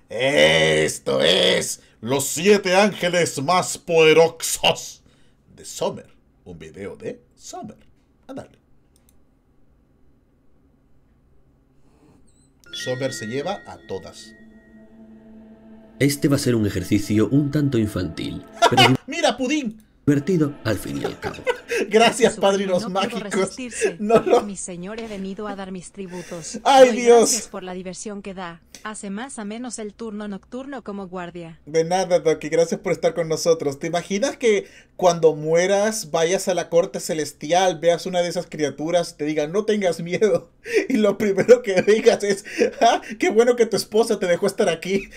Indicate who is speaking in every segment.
Speaker 1: Esto es los 7 ángeles más poderosos de Summer. Un video de Summer. A darle. Summer se lleva a todas.
Speaker 2: Este va a ser un ejercicio un tanto infantil, pero
Speaker 1: ¡Mira, Pudín!
Speaker 2: divertido al fin y al cabo.
Speaker 1: Gracias,
Speaker 3: Su
Speaker 1: padrinos
Speaker 3: no pudo
Speaker 1: mágicos.
Speaker 3: resistirse.
Speaker 1: No, no.
Speaker 3: Mi señor, he venido a dar mis tributos.
Speaker 1: ¡Ay,
Speaker 3: Doy
Speaker 1: Dios!
Speaker 3: Gracias por la diversión que da. Hace más a menos el turno nocturno como guardia.
Speaker 1: De nada, Doki, gracias por estar con nosotros. ¿Te imaginas que cuando mueras vayas a la corte celestial, veas una de esas criaturas, te digan no tengas miedo? Y lo primero que digas es, ¡ah, qué bueno que tu esposa te dejó estar aquí!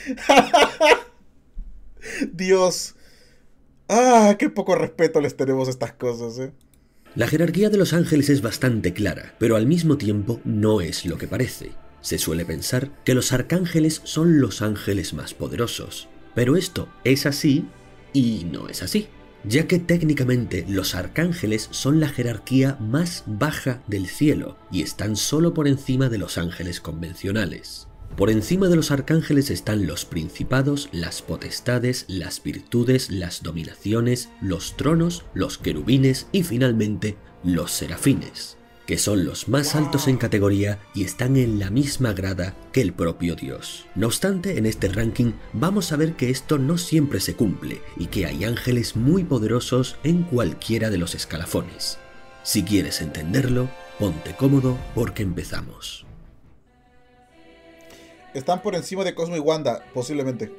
Speaker 1: Dios. ¡Ah, qué poco respeto les tenemos a estas cosas, eh!
Speaker 2: La jerarquía de los ángeles es bastante clara, pero al mismo tiempo no es lo que parece. Se suele pensar que los arcángeles son los ángeles más poderosos, pero esto es así y no es así, ya que técnicamente los arcángeles son la jerarquía más baja del cielo y están solo por encima de los ángeles convencionales. Por encima de los arcángeles están los principados, las potestades, las virtudes, las dominaciones, los tronos, los querubines y finalmente los serafines, que son los más altos en categoría y están en la misma grada que el propio Dios. No obstante, en este ranking vamos a ver que esto no siempre se cumple y que hay ángeles muy poderosos en cualquiera de los escalafones. Si quieres entenderlo, ponte cómodo porque empezamos.
Speaker 1: Están por encima de Cosmo y Wanda, posiblemente.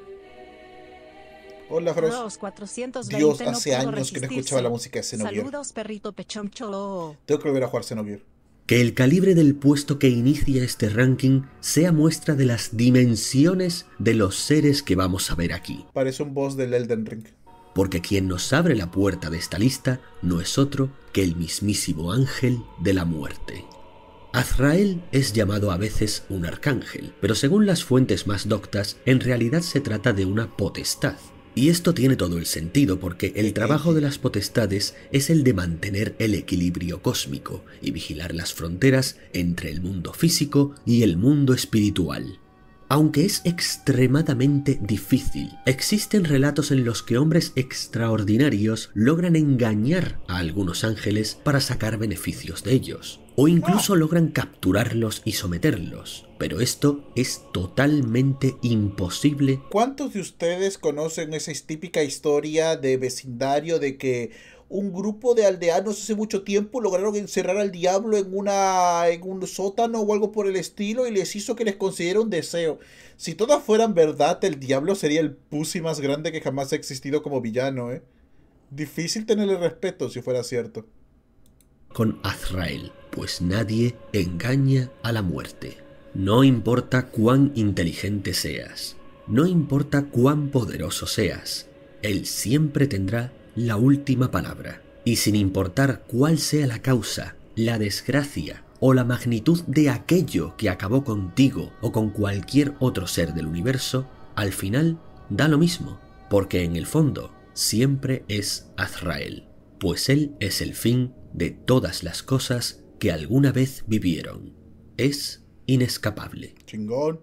Speaker 1: Hola, Frost.
Speaker 3: Los 420
Speaker 1: Dios,
Speaker 3: no
Speaker 1: hace
Speaker 3: pudo
Speaker 1: años que no
Speaker 3: resistirse.
Speaker 1: escuchaba la música de Xenogear.
Speaker 3: Saludos, perrito pechoncho.
Speaker 1: Tengo que volver a jugar Xenogear.
Speaker 2: Que el calibre del puesto que inicia este ranking sea muestra de las dimensiones de los seres que vamos a ver aquí.
Speaker 1: Parece un boss del Elden Ring.
Speaker 2: Porque quien nos abre la puerta de esta lista no es otro que el mismísimo ángel de la muerte. Azrael es llamado a veces un arcángel, pero según las fuentes más doctas, en realidad se trata de una potestad. Y esto tiene todo el sentido porque el trabajo de las potestades es el de mantener el equilibrio cósmico y vigilar las fronteras entre el mundo físico y el mundo espiritual. Aunque es extremadamente difícil, existen relatos en los que hombres extraordinarios logran engañar a algunos ángeles para sacar beneficios de ellos, o incluso logran capturarlos y someterlos, pero esto es totalmente imposible.
Speaker 1: ¿Cuántos de ustedes conocen esa típica historia de vecindario de que un grupo de aldeanos hace mucho tiempo lograron encerrar al diablo en un sótano o algo por el estilo y les hizo que les concediera un deseo? Si todas fueran verdad, el diablo sería el pussy más grande que jamás ha existido como villano, ¿eh? Difícil tenerle respeto si fuera cierto.
Speaker 2: Con Azrael, pues nadie engaña a la muerte. No importa cuán inteligente seas, no importa cuán poderoso seas, él siempre tendrá la última palabra. Y sin importar cuál sea la causa, la desgracia o la magnitud de aquello que acabó contigo o con cualquier otro ser del universo, al final da lo mismo, porque en el fondo siempre es Azrael, pues él es el fin de todas las cosas que alguna vez vivieron. Es inescapable.
Speaker 1: Chingón.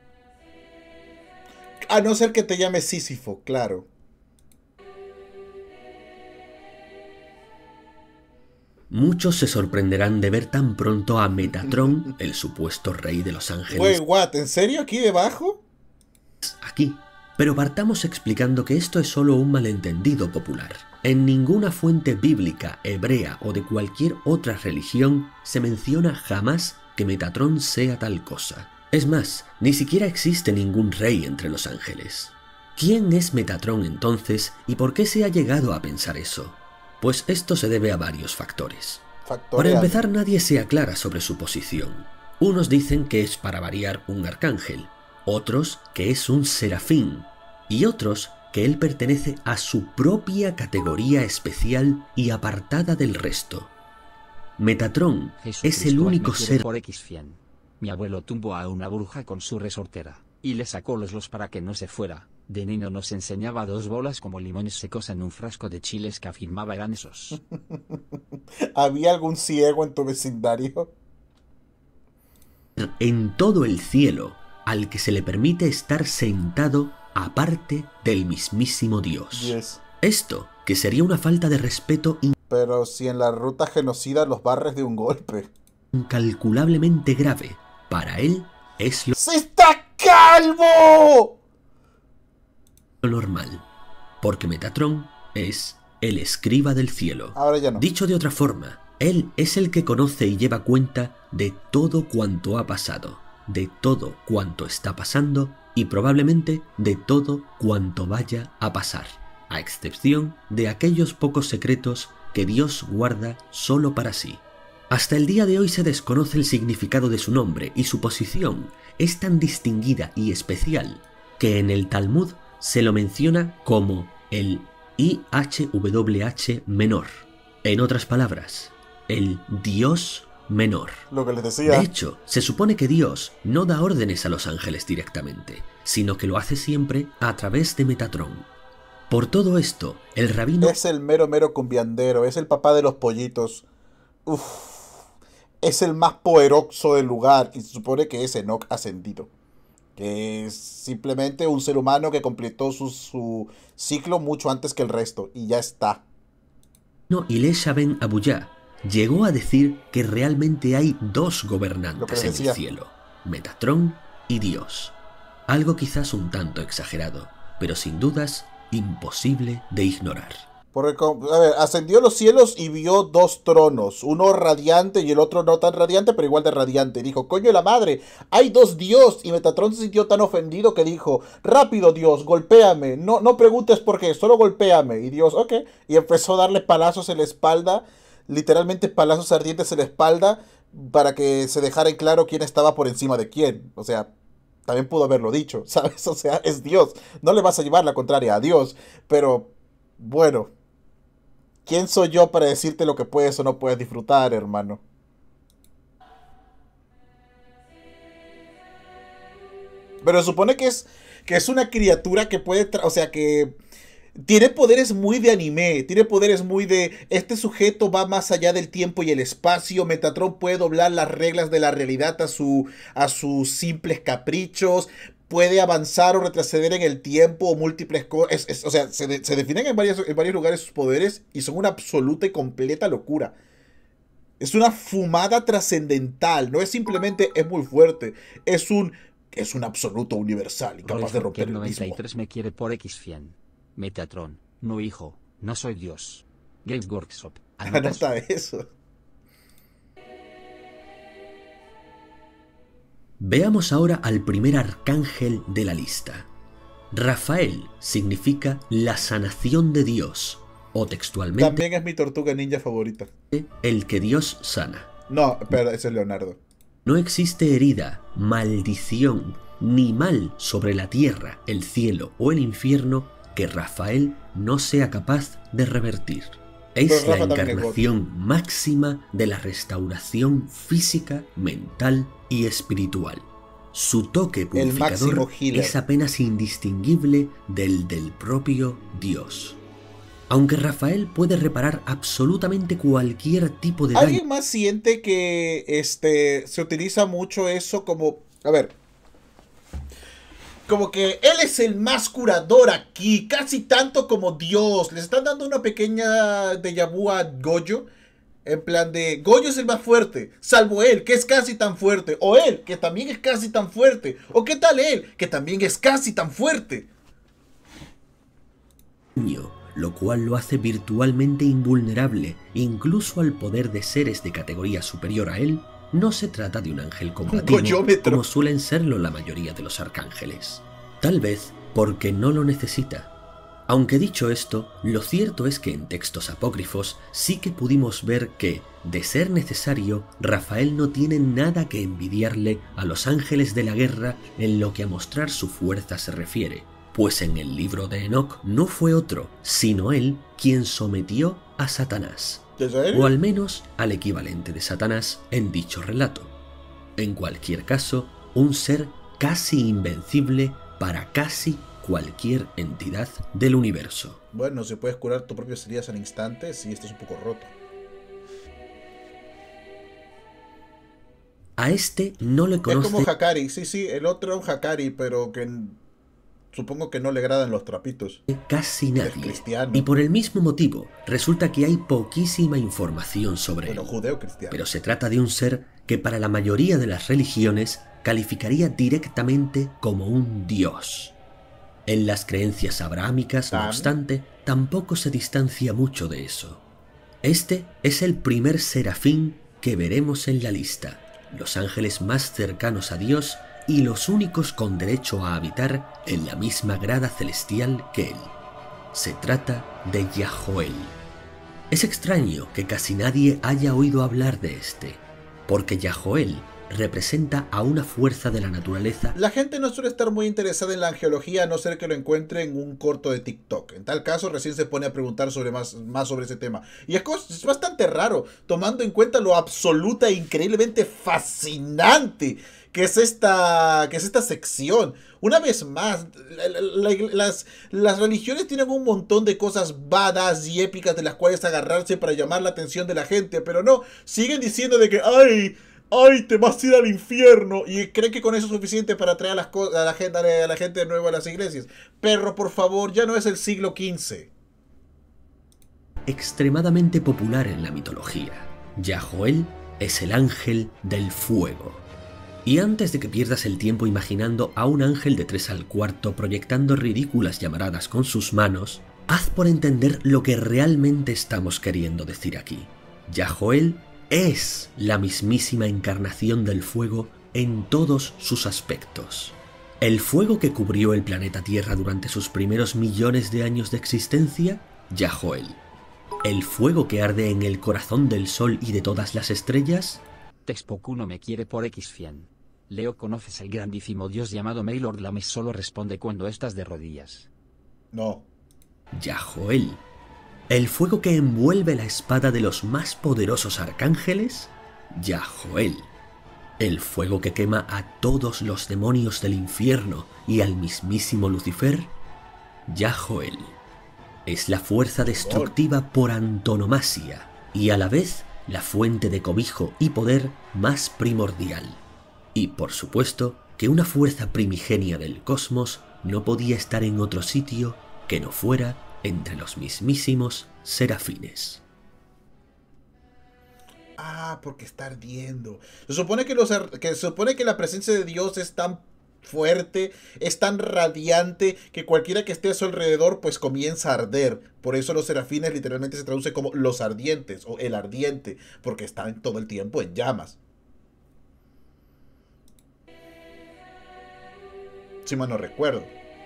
Speaker 1: A no ser que te llames Sísifo, claro.
Speaker 2: Muchos se sorprenderán de ver tan pronto a Metatron, el supuesto rey de los ángeles.
Speaker 1: Wait, what? ¿En serio? ¿Aquí debajo?
Speaker 2: Aquí. Pero partamos explicando que esto es solo un malentendido popular. En ninguna fuente bíblica, hebrea o de cualquier otra religión se menciona jamás que Metatron sea tal cosa. Es más, ni siquiera existe ningún rey entre los ángeles. ¿Quién es Metatron entonces y por qué se ha llegado a pensar eso? Pues esto se debe a varios factores. Para empezar, nadie se aclara sobre su posición. Unos dicen que es para variar un arcángel, otros que es un serafín y otros que él pertenece a su propia categoría especial y apartada del resto. Metatron es el único ser...
Speaker 4: Por X100. Mi abuelo tumbó a una bruja con su resortera y le sacó los para que no se fuera. De niño nos enseñaba 2 bolas como limones secos en un frasco de chiles que afirmaba eran esos.
Speaker 1: ¿Había algún ciego en tu vecindario?
Speaker 2: En todo el cielo, al que se le permite estar sentado aparte del mismísimo Dios.
Speaker 1: Yes.
Speaker 2: Esto, que sería una falta de respeto
Speaker 1: Pero si en la ruta genocida los barres de un golpe.
Speaker 2: incalculablemente grave, para él es
Speaker 1: ¡Se está calvo!
Speaker 2: lo normal, porque Metatron es el escriba del cielo.
Speaker 1: Ahora ya no.
Speaker 2: Dicho de otra forma, él es el que conoce y lleva cuenta de todo cuanto ha pasado, de todo cuanto está pasando y probablemente de todo cuanto vaya a pasar, a excepción de aquellos pocos secretos que Dios guarda solo para sí. Hasta el día de hoy se desconoce el significado de su nombre y su posición es tan distinguida y especial que en el Talmud se lo menciona como el IHWH menor. En otras palabras, el Dios menor.
Speaker 1: Lo que les decía.
Speaker 2: De hecho, se supone que Dios no da órdenes a los ángeles directamente, sino que lo hace siempre a través de Metatron. Por todo esto, el rabino...
Speaker 1: Es el mero cumbiandero, es el papá de los pollitos. Uf, es el más poderoso del lugar y se supone que es Enoch ascendido. Que es simplemente un ser humano que completó su ciclo mucho antes que el resto y ya está.
Speaker 2: Ilesha ben Abuyá llegó a decir que realmente hay dos gobernantes en el cielo, Metatron y Dios. Algo quizás un tanto exagerado, pero sin dudas imposible de ignorar.
Speaker 1: Porque, a ver, ascendió a los cielos y vio dos tronos, uno radiante y el otro no tan radiante, pero igual de radiante. Y dijo, coño de la madre, hay dos Dios. Y Metatron se sintió tan ofendido que dijo, rápido Dios, golpéame, no preguntes por qué, solo golpéame. Y Dios, ok, y empezó a darle palazos en la espalda, literalmente palazos ardientes en la espalda, para que se dejara en claro quién estaba por encima de quién. O sea, también pudo haberlo dicho, ¿sabes? O sea, es Dios, no le vas a llevar la contraria a Dios, pero bueno... ¿Quién soy yo para decirte lo que puedes o no puedes disfrutar, hermano? Pero supone que es una criatura que puede... O sea, que tiene poderes muy de anime. Tiene poderes muy de... Este sujeto va más allá del tiempo y el espacio. Metatron puede doblar las reglas de la realidad a sus simples caprichos. Puede avanzar o retroceder en el tiempo o múltiples cosas. O sea, se definen en varios lugares sus poderes y son una absoluta y completa locura. Es una fumada trascendental. No es simplemente es muy fuerte. Es un absoluto universal y capaz de romper el mismo.
Speaker 4: 93 me quiere por X100. Metatron, no hijo, no soy Dios. Games Workshop.
Speaker 1: Anota eso.
Speaker 2: Veamos ahora al primer arcángel de la lista. Rafael significa la sanación de Dios, o textualmente...
Speaker 1: También es mi tortuga ninja favorita.
Speaker 2: El que Dios sana.
Speaker 1: No, espera, ese es Leonardo.
Speaker 2: No existe herida, maldición, ni mal sobre la tierra, el cielo o el infierno que Rafael no sea capaz de revertir. Es la encarnación máxima de la restauración física, mental y espiritual. Su toque purificador es apenas indistinguible del propio Dios. Aunque Rafael puede reparar absolutamente cualquier tipo de daño...
Speaker 1: ¿Alguien más siente que se utiliza mucho eso como... A ver... Como que él es el más curador aquí, casi tanto como Dios. Les están dando una pequeña déjà vu a Goyo. En plan de, Goyo es el más fuerte, salvo él, que es casi tan fuerte. O él, que también es casi tan fuerte. O qué tal él, que también es casi tan fuerte.
Speaker 2: Lo cual lo hace virtualmente invulnerable, incluso al poder de seres de categoría superior a él. No se trata de un ángel combativo, como suelen serlo la mayoría de los arcángeles. Tal vez porque no lo necesita. Aunque dicho esto, lo cierto es que en textos apócrifos sí que pudimos ver que, de ser necesario, Rafael no tiene nada que envidiarle a los ángeles de la guerra en lo que a mostrar su fuerza se refiere, pues en el libro de Enoch no fue otro, sino él quien sometió a Satanás. O al menos al equivalente de Satanás en dicho relato. En cualquier caso, un ser casi invencible para casi cualquier entidad del universo.
Speaker 1: Bueno, si puedes curar tus propias heridas al instante, sí, esto es un poco roto.
Speaker 2: A este no le
Speaker 1: Es como
Speaker 2: conoce
Speaker 1: Hakari, sí, el otro es un Hakari, pero que supongo que no le agradan los trapitos.
Speaker 2: casi
Speaker 1: Es
Speaker 2: nadie.
Speaker 1: cristiano.
Speaker 2: Y por el mismo motivo, resulta que hay poquísima información sobre
Speaker 1: Bueno,
Speaker 2: él.
Speaker 1: judeo-cristiano.
Speaker 2: Pero se trata de un ser que para la mayoría de las religiones calificaría directamente como un dios. En las creencias abrahámicas, no
Speaker 1: Tan.
Speaker 2: obstante, tampoco se distancia mucho de eso. Este es el primer serafín que veremos en la lista, los ángeles más cercanos a Dios y los únicos con derecho a habitar en la misma grada celestial que él. Se trata de Yahoel. Es extraño que casi nadie haya oído hablar de este, porque Yahoel representa a una fuerza de la naturaleza.
Speaker 1: La gente no suele estar muy interesada en la angeología a no ser que lo encuentre en un corto de TikTok. En tal caso, recién se pone a preguntar más sobre ese tema. Y es bastante raro, tomando en cuenta lo absoluta e increíblemente fascinante que es esta sección. Una vez más, las religiones tienen un montón de cosas badass y épicas de las cuales agarrarse para llamar la atención de la gente, pero no, siguen diciendo de que ¡ay, te vas a ir al infierno! Y creen que con eso es suficiente para atraer a la gente de nuevo a las iglesias. Perro, por favor, ya no es el siglo XV.
Speaker 2: Extremadamente popular en la mitología. Yahoel es el ángel del fuego. Y antes de que pierdas el tiempo imaginando a un ángel de 3 al cuarto proyectando ridículas llamaradas con sus manos, haz por entender lo que realmente estamos queriendo decir aquí. Yahoel es la mismísima encarnación del fuego en todos sus aspectos. El fuego que cubrió el planeta Tierra durante sus primeros millones de años de existencia, Yahoel. El fuego que arde en el corazón del sol y de todas las estrellas,
Speaker 4: Texpoku no me quiere por X100. Leo, ¿conoces al grandísimo dios llamado Maylord Lames? Solo responde cuando estás de rodillas.
Speaker 1: No.
Speaker 2: Yahoel. El fuego que envuelve la espada de los más poderosos arcángeles, Yahoel. El fuego que quema a todos los demonios del infierno y al mismísimo Lucifer, Yahoel. Es la fuerza destructiva por antonomasia y a la vez la fuente de cobijo y poder más primordial. Y por supuesto que una fuerza primigenia del cosmos no podía estar en otro sitio que no fuera entre los mismísimos serafines.
Speaker 1: Porque está ardiendo. Se supone que la presencia de Dios es tan fuerte, es tan radiante, que cualquiera que esté a su alrededor pues comienza a arder. Por eso los serafines literalmente se traduce como los ardientes o el ardiente, porque están todo el tiempo en llamas. Si mal no recuerdo.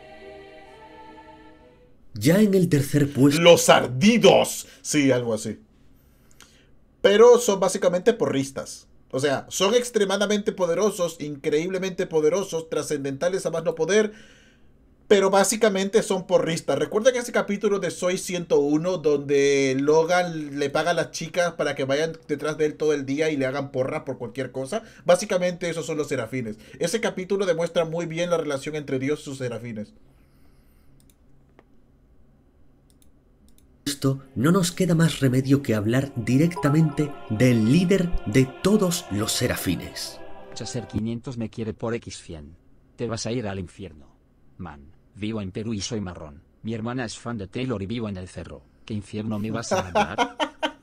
Speaker 2: Ya en el tercer puesto,
Speaker 1: ¡Los ardidos! Sí, algo así. Pero son básicamente porristas. O sea, son extremadamente poderosos, increíblemente poderosos, trascendentales a más no poder, pero básicamente son porristas. ¿Recuerdan ese capítulo de Soy 101 donde Logan le paga a las chicas para que vayan detrás de él todo el día y le hagan porras por cualquier cosa? Básicamente esos son los serafines. Ese capítulo demuestra muy bien la relación entre Dios y sus serafines.
Speaker 2: no nos queda más remedio que hablar directamente del líder de todos los serafines.
Speaker 4: Chaser 500 me quiere por X100. Te vas a ir al infierno. Man, vivo en Perú y soy marrón. Mi hermana es fan de Taylor y vivo en el cerro. ¿Qué infierno me vas a mandar?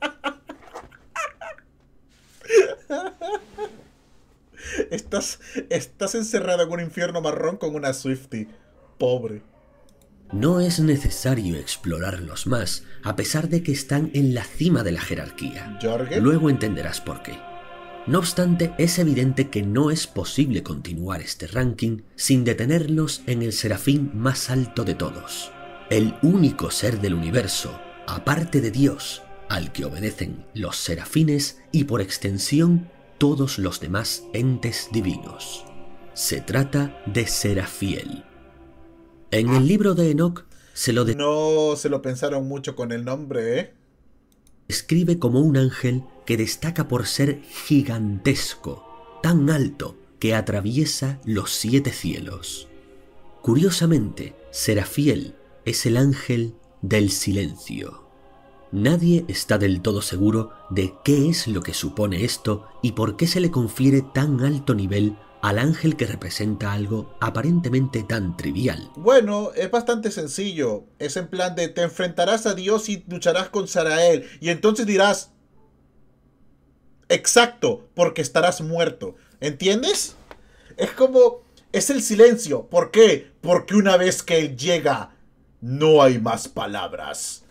Speaker 1: Estás encerrado en un infierno marrón con una Swiftie. Pobre.
Speaker 2: No es necesario explorarlos más, a pesar de que están en la cima de la jerarquía.
Speaker 1: ¿Jorge?
Speaker 2: Luego entenderás por qué. No obstante, es evidente que no es posible continuar este ranking sin detenernos en el serafín más alto de todos. El único ser del universo, aparte de Dios, al que obedecen los serafines y por extensión todos los demás entes divinos. Se trata de Serafiel. En el libro de Enoch
Speaker 1: No se lo pensaron mucho con el nombre, ¿eh?
Speaker 2: describe como un ángel que destaca por ser gigantesco, tan alto que atraviesa los 7 cielos. Curiosamente, Serafiel es el ángel del silencio. Nadie está del todo seguro de qué es lo que supone esto y por qué se le confiere tan alto nivel al ángel que representa algo aparentemente tan trivial.
Speaker 1: Bueno, es bastante sencillo. Es en plan de te enfrentarás a Dios y lucharás con Sarael. Y entonces dirás, exacto, porque estarás muerto. ¿Entiendes? Es como, es el silencio. ¿Por qué? Porque una vez que él llega, no hay más palabras.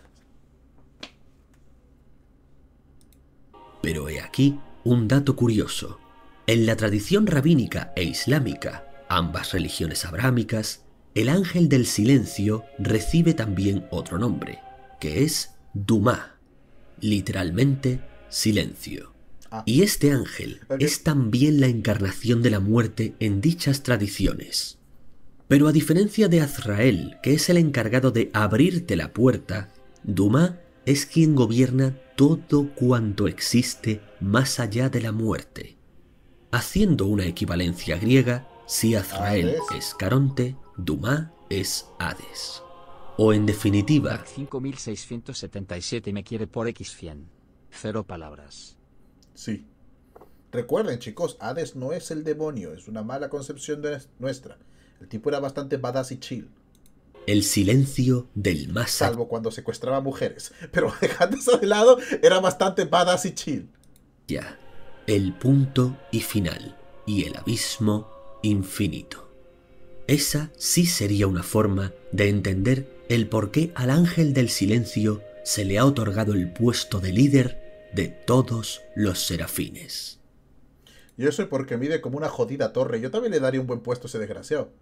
Speaker 2: Pero he aquí un dato curioso. En la tradición rabínica e islámica, ambas religiones abrámicas, el ángel del silencio recibe también otro nombre, que es Dumá, literalmente silencio. Y este ángel es también la encarnación de la muerte en dichas tradiciones. Pero a diferencia de Azrael, que es el encargado de abrirte la puerta, Dumá es quien gobierna todo cuanto existe más allá de la muerte. Haciendo una equivalencia griega, si Azrael es Caronte, Dumá es Hades. O en definitiva...
Speaker 4: 5677 me quiere por X100. 0 palabras.
Speaker 1: Sí. Recuerden, chicos, Hades no es el demonio, es una mala concepción nuestra. El tipo era bastante badass y chill.
Speaker 2: El silencio del más allá.
Speaker 1: Salvo cuando secuestraba mujeres. Pero dejando eso de lado, era bastante badass y chill.
Speaker 2: Ya. El punto y final, y el abismo infinito. Esa sí sería una forma de entender el por qué al ángel del silencio se le ha otorgado el puesto de líder de todos los serafines.
Speaker 1: Y eso es porque mide como una jodida torre. Yo también le daría un buen puesto a ese desgraciado.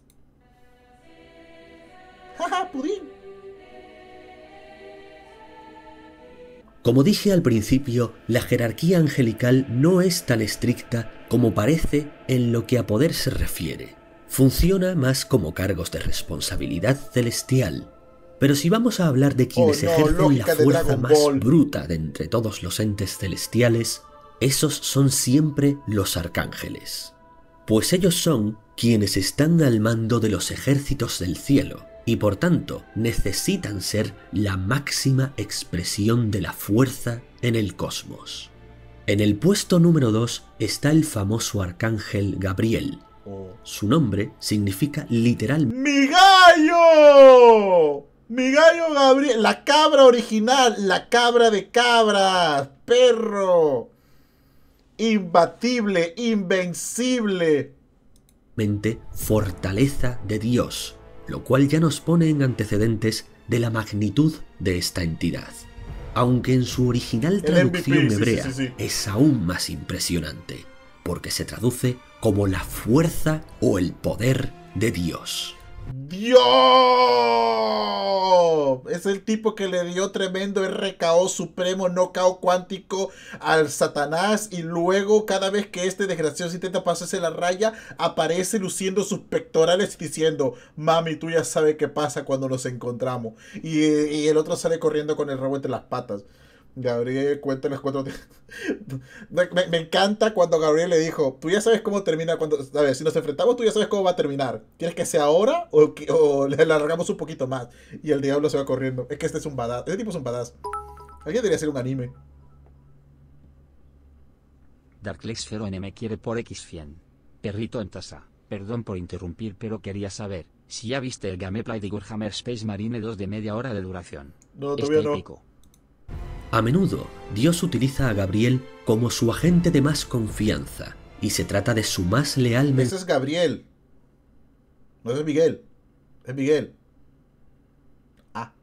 Speaker 1: ¡Jaja, pudín!
Speaker 2: Como dije al principio, la jerarquía angelical no es tan estricta como parece en lo que a poder se refiere. Funciona más como cargos de responsabilidad celestial. Pero si vamos a hablar de quienes ejercen la fuerza más bruta de entre todos los entes celestiales, esos son siempre los arcángeles. Pues ellos son quienes están al mando de los ejércitos del cielo, y por tanto necesitan ser la máxima expresión de la fuerza en el cosmos. En el puesto número 2 está el famoso arcángel Gabriel. Su nombre significa literalmente
Speaker 1: ¡Mi gallo! ¡Mi gallo Gabriel! La cabra original, la cabra de cabras, perro. Imbatible, invencible.
Speaker 2: Fortaleza de Dios, lo cual ya nos pone en antecedentes de la magnitud de esta entidad. Aunque en su original traducción hebrea es aún más impresionante, porque se traduce como la fuerza o el poder de Dios.
Speaker 1: ¡Dios! Es el tipo que le dio tremendo RKO supremo, knockout cuántico al Satanás, y luego cada vez que este desgraciado intenta pasarse la raya, aparece luciendo sus pectorales diciendo: mami, tú ya sabes qué pasa cuando nos encontramos. Y el otro sale corriendo con el rabo entre las patas. Gabriel cuenta las 4... me encanta cuando Gabriel le dijo: tú ya sabes cómo termina cuando... A ver, si nos enfrentamos, tú ya sabes cómo va a terminar. ¿Quieres que sea ahora o le alargamos un poquito más? Y el diablo se va corriendo. Es que este es un badass. Este tipo es un badass. Alguien debería hacer un anime.
Speaker 4: Darklexfero N me quiere por X100. Perrito en taza. Perdón por interrumpir, pero quería saber si ya viste el gameplay de Warhammer Space Marine 2 de media hora de duración.
Speaker 1: No, todavía no.
Speaker 4: Épico.
Speaker 2: A menudo, Dios utiliza a Gabriel como su agente de más confianza, y se trata de su más leal
Speaker 1: Ese es Gabriel. No es Miguel. Es Miguel. Ah.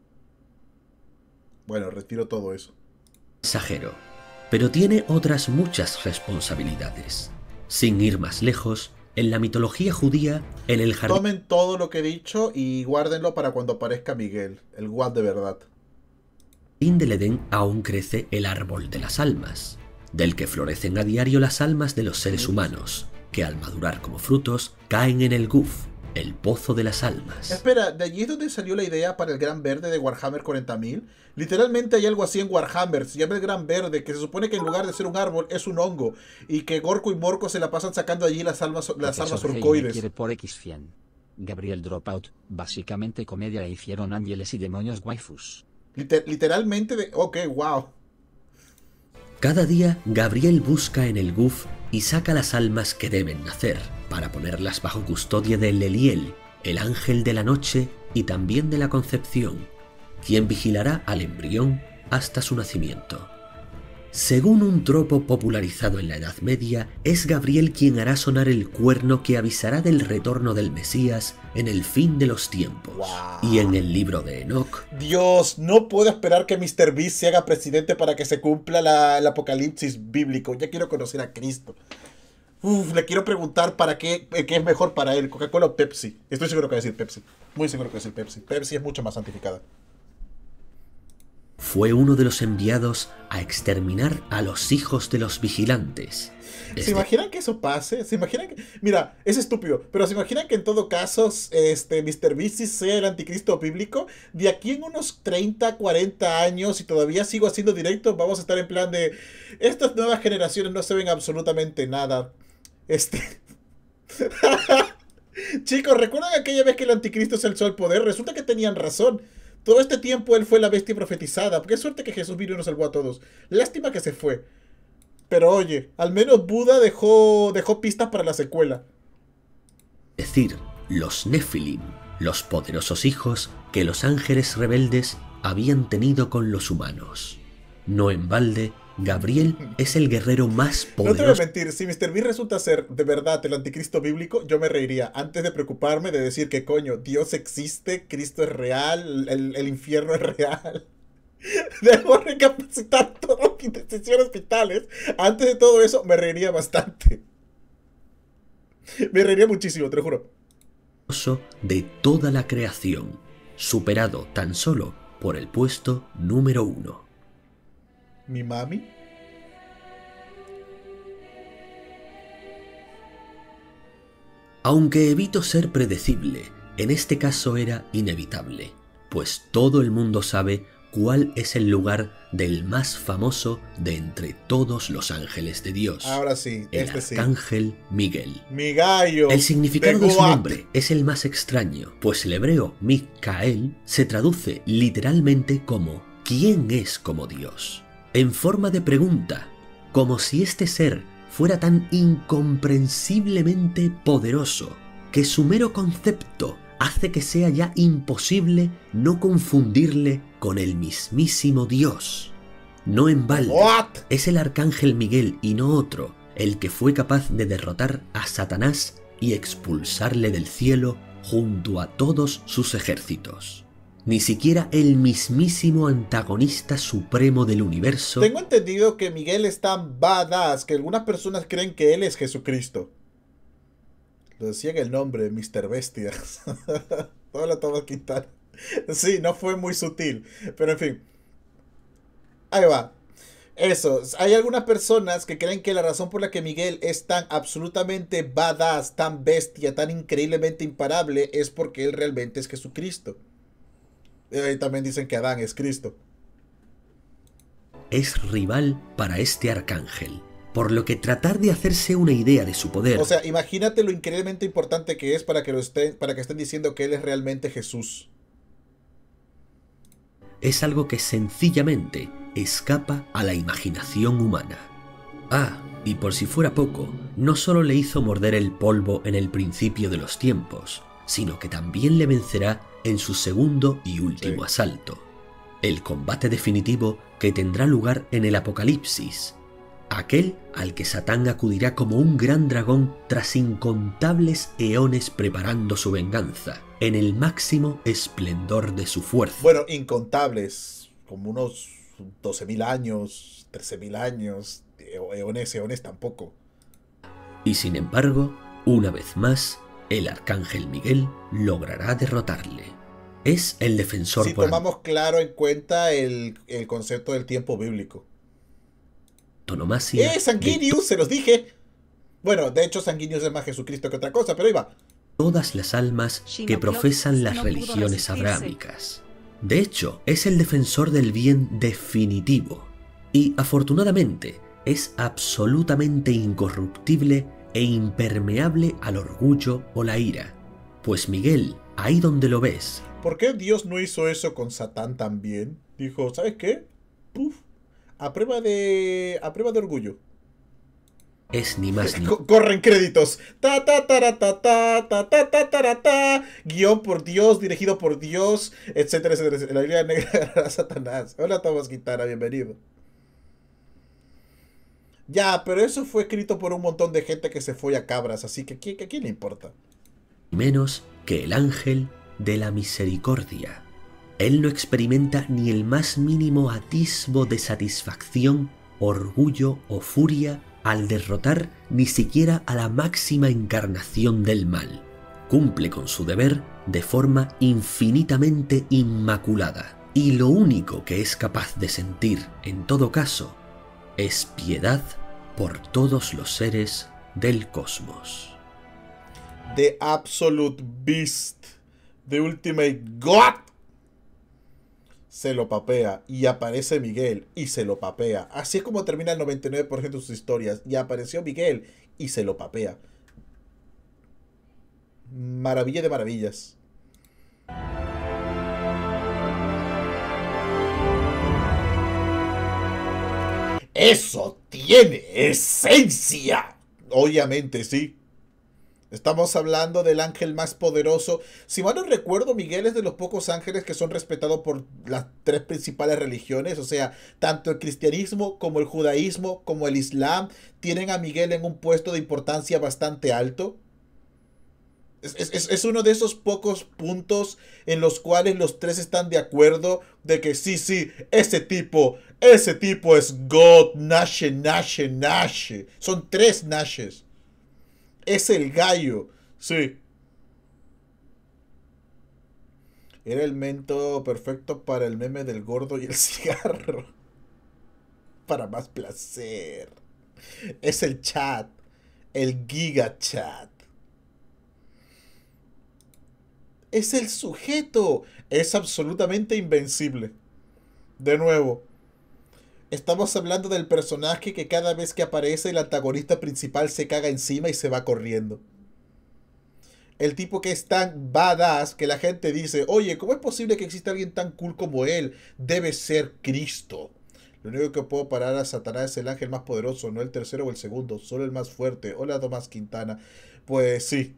Speaker 1: Bueno, retiro todo eso.
Speaker 2: mensajero, pero tiene otras muchas responsabilidades. Sin ir más lejos, en la mitología judía, en el jardín...
Speaker 1: Tomen todo lo que he dicho y guárdenlo para cuando aparezca Miguel, el guad de verdad.
Speaker 2: del Edén aún crece el árbol de las almas, del que florecen a diario las almas de los seres humanos, que al madurar como frutos caen en el Guf, el pozo de las almas.
Speaker 1: Espera, ¿de allí es donde salió la idea para el Gran Verde de Warhammer 40.000? Literalmente hay algo así en Warhammer, se llama el Gran Verde, que se supone que en lugar de ser un árbol es un hongo, y que Gorko y Morko se la pasan sacando allí las armas orcoides.
Speaker 4: Quiere por X100. Gabriel Dropout, básicamente comedia le hicieron ángeles y demonios waifus.
Speaker 1: Literalmente de... Ok, wow.
Speaker 2: Cada día, Gabriel busca en el Guf y saca las almas que deben nacer, para ponerlas bajo custodia de Leliel, el ángel de la noche y también de la concepción, quien vigilará al embrión hasta su nacimiento. Según un tropo popularizado en la Edad Media, es Gabriel quien hará sonar el cuerno que avisará del retorno del Mesías en el fin de los tiempos.
Speaker 1: Wow.
Speaker 2: Y en el libro de Enoch...
Speaker 1: Dios, no puedo esperar que Mr. Beast se haga presidente para que se cumpla el apocalipsis bíblico. Ya quiero conocer a Cristo. Le quiero preguntar para qué es mejor para él, Coca-Cola o Pepsi. Estoy seguro que va a decir Pepsi. Muy seguro que va a decir Pepsi. Pepsi es mucho más santificada.
Speaker 2: Fue uno de los enviados a exterminar a los hijos de los vigilantes.
Speaker 1: ¿Se imaginan que eso pase? ¿Se imaginan que...? Mira, es estúpido, pero ¿se imaginan que en todo caso Mr. Beast sea el anticristo bíblico? De aquí en unos 30, 40 años, y todavía sigo haciendo directos, vamos a estar en plan de... Estas nuevas generaciones no saben absolutamente nada. Chicos, ¿recuerdan aquella vez que el anticristo se alzó al poder? Resulta que tenían razón. Todo este tiempo él fue la bestia profetizada. Qué suerte que Jesús vino y nos salvó a todos. Lástima que se fue. Pero oye, al menos Buda dejó pistas para la secuela.
Speaker 2: Es decir, los Nephilim, los poderosos hijos que los ángeles rebeldes habían tenido con los humanos. No en balde, Gabriel es el guerrero más poderoso.
Speaker 1: No te voy a mentir, si Mr. Beast resulta ser de verdad el anticristo bíblico, yo me reiría antes de preocuparme de decir que coño, Dios existe, Cristo es real, el infierno es real. Debo recapacitar todas mis decisiones vitales. Antes de todo eso, me reiría bastante. Me reiría muchísimo, te lo juro.
Speaker 2: De toda la creación, superado tan solo por el puesto número 1.
Speaker 1: ¿Mi mami?
Speaker 2: Aunque evito ser predecible, en este caso era inevitable, pues todo el mundo sabe cuál es el lugar del más famoso de entre todos los ángeles de Dios.
Speaker 1: Ahora sí,
Speaker 2: el arcángel Miguel.
Speaker 1: Mi gallo.
Speaker 2: El significado de su nombre es el más extraño, pues el hebreo Mikael se traduce literalmente como ¿quién es como Dios? En forma de pregunta, como si este ser fuera tan incomprensiblemente poderoso que su mero concepto hace que sea ya imposible no confundirle con el mismísimo Dios. No en balde, es el arcángel Miguel y no otro el que fue capaz de derrotar a Satanás y expulsarle del cielo junto a todos sus ejércitos. Ni siquiera el mismísimo antagonista supremo del universo.
Speaker 1: Tengo entendido que Miguel es tan badass que algunas personas creen que él es Jesucristo. Lo decía en el nombre, Mr. Bestia. Todo lo tengo que quitar. Sí, no fue muy sutil. Pero en fin. Ahí va. Eso. Hay algunas personas que creen que la razón por la que Miguel es tan absolutamente badass, tan bestia, tan increíblemente imparable, es porque él realmente es Jesucristo. También dicen que Adán es Cristo.
Speaker 2: Es rival para este arcángel, por lo que tratar de hacerse una idea de su poder...
Speaker 1: O sea, imagínate lo increíblemente importante que es para que estén diciendo que él es realmente Jesús.
Speaker 2: Es algo que sencillamente escapa a la imaginación humana. Ah, y por si fuera poco, no solo le hizo morder el polvo en el principio de los tiempos, sino que también le vencerá en su segundo y último asalto, el combate definitivo que tendrá lugar en el Apocalipsis, aquel al que Satán acudirá como un gran dragón tras incontables eones preparando su venganza, en el máximo esplendor de su fuerza.
Speaker 1: Bueno, incontables, como unos 12.000 años, 13.000 años, eones tampoco.
Speaker 2: Y sin embargo, una vez más, el arcángel Miguel logrará derrotarle. Es el defensor...
Speaker 1: Si tomamos claro en cuenta el concepto del tiempo bíblico. Sanguinius, se los dije. Bueno, de hecho Sanguinius es más Jesucristo que otra cosa, pero ahí va.
Speaker 2: Todas las almas que profesan las religiones abrahámicas. De hecho, es el defensor del bien definitivo. Y afortunadamente, es absolutamente incorruptible e impermeable al orgullo o la ira. Pues Miguel, ahí donde lo ves...
Speaker 1: ¿Por qué Dios no hizo eso con Satán también? Dijo, ¿sabes qué? Puf, a prueba de orgullo.
Speaker 2: Es ni más ni
Speaker 1: Corren créditos. Ta ta ta ta ta ta ta ta ta ta. Guión por Dios, dirigido por Dios, etcétera, etcétera, etcétera. La Biblia negra a Satanás. Hola, Tomás Quintana, bienvenido. Ya, pero eso fue escrito por un montón de gente que se fue a cabras, así que ¿a quién le importa?
Speaker 2: menos que el ángel de la misericordia. Él no experimenta ni el más mínimo atisbo de satisfacción, orgullo o furia al derrotar ni siquiera a la máxima encarnación del mal. Cumple con su deber de forma infinitamente inmaculada, y lo único que es capaz de sentir, en todo caso, es piedad por todos los seres del cosmos.
Speaker 1: The Absolute Beast, The Ultimate God, se lo papea y aparece Miguel y se lo papea. Así es como termina el 99% de sus historias. Y apareció Miguel y se lo papea. Maravilla de maravillas. Eso tiene esencia. Obviamente, sí. Estamos hablando del ángel más poderoso. Si mal no recuerdo, Miguel es de los pocos ángeles que son respetados por las tres principales religiones. O sea, tanto el cristianismo como el judaísmo como el islam tienen a Miguel en un puesto de importancia bastante alto. Es uno de esos pocos puntos en los cuales los tres están de acuerdo de que sí, ese tipo es God, Nashe, Nashe, Nashe. Son tres Nashes. Es el gallo, sí. Era el mento perfecto para el meme del gordo y el cigarro. Para más placer. Es el chat. El giga chat. Es el sujeto. Es absolutamente invencible. De nuevo. Estamos hablando del personaje que cada vez que aparece el antagonista principal se caga encima y se va corriendo. El tipo que es tan badass que la gente dice, oye, ¿cómo es posible que exista alguien tan cool como él? Debe ser Cristo. Lo único que puedo parar a Satanás es el ángel más poderoso, no el tercero o el segundo, solo el más fuerte. Hola, Tomás Quintana. Pues sí.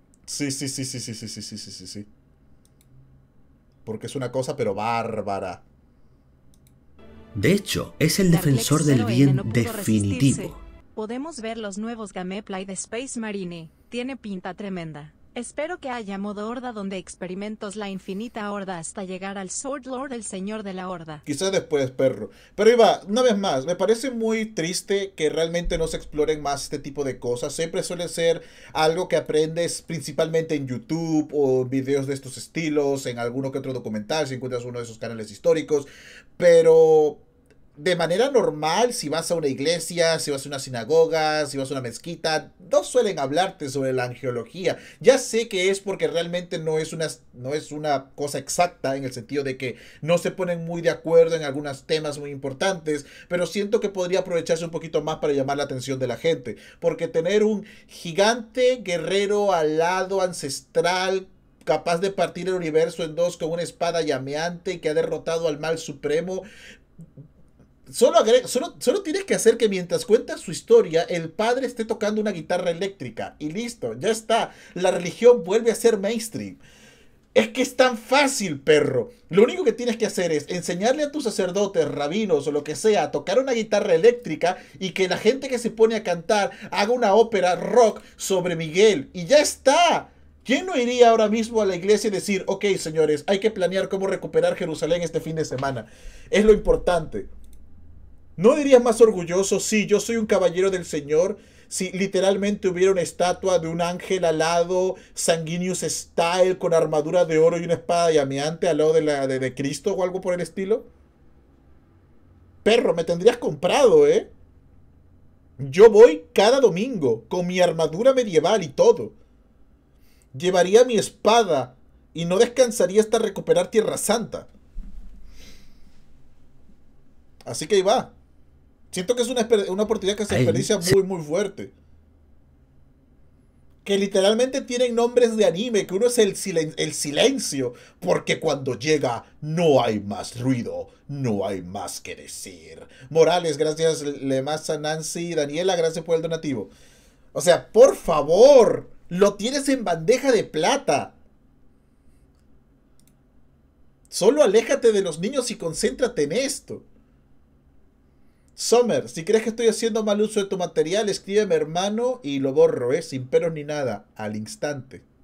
Speaker 1: Sí. Porque es una cosa pero bárbara.
Speaker 2: De hecho, es el defensor del bien definitivo.
Speaker 3: Podemos ver los nuevos gameplay de Space Marine. Tiene pinta tremenda. Espero que haya modo horda donde experimentos la infinita horda hasta llegar al Sword Lord, el señor de la horda.
Speaker 1: Quizás después, perro. Pero Iba, una vez más, me parece muy triste que realmente no se exploren más este tipo de cosas. Siempre suele ser algo que aprendes principalmente en YouTube o videos de estos estilos, en alguno que otro documental, si encuentras uno de esos canales históricos. Pero de manera normal, si vas a una iglesia, si vas a una sinagoga, si vas a una mezquita, no suelen hablarte sobre la angeología. Ya sé que es porque realmente no es una cosa exacta, en el sentido de que no se ponen muy de acuerdo en algunos temas muy importantes, pero siento que podría aprovecharse un poquito más para llamar la atención de la gente. Porque tener un gigante guerrero alado ancestral capaz de partir el universo en dos con una espada llameante que ha derrotado al mal supremo. Solo tienes que hacer que mientras cuentas su historia, el padre esté tocando una guitarra eléctrica. Y listo, ya está. La religión vuelve a ser mainstream. Es que es tan fácil, perro. Lo único que tienes que hacer es enseñarle a tus sacerdotes, rabinos o lo que sea a tocar una guitarra eléctrica y que la gente que se pone a cantar haga una ópera rock sobre Miguel. Y ya está. ¿Quién no iría ahora mismo a la iglesia y decir, ok, señores, hay que planear cómo recuperar Jerusalén este fin de semana? Es lo importante. ¿No dirías más orgulloso, sí, yo soy un caballero del Señor, si literalmente hubiera una estatua de un ángel alado, Sanguinius Style, con armadura de oro y una espada llameante al lado de Cristo o algo por el estilo? Perro, me tendrías comprado, ¿eh? Yo voy cada domingo, con mi armadura medieval y todo. Llevaría mi espada y no descansaría hasta recuperar Tierra Santa. Así que ahí va. Siento que es una oportunidad que se desperdicia muy, muy fuerte. que literalmente tienen nombres de anime, que uno es el silencio, porque cuando llega no hay más ruido, no hay más que decir. Morales, gracias, Lemasa, Nancy, Daniela, gracias por el donativo. O sea, por favor, lo tienes en bandeja de plata. Solo aléjate de los niños y concéntrate en esto. Summer, si crees que estoy haciendo mal uso de tu material, escríbeme hermano y lo borro, sin peros ni nada, al instante.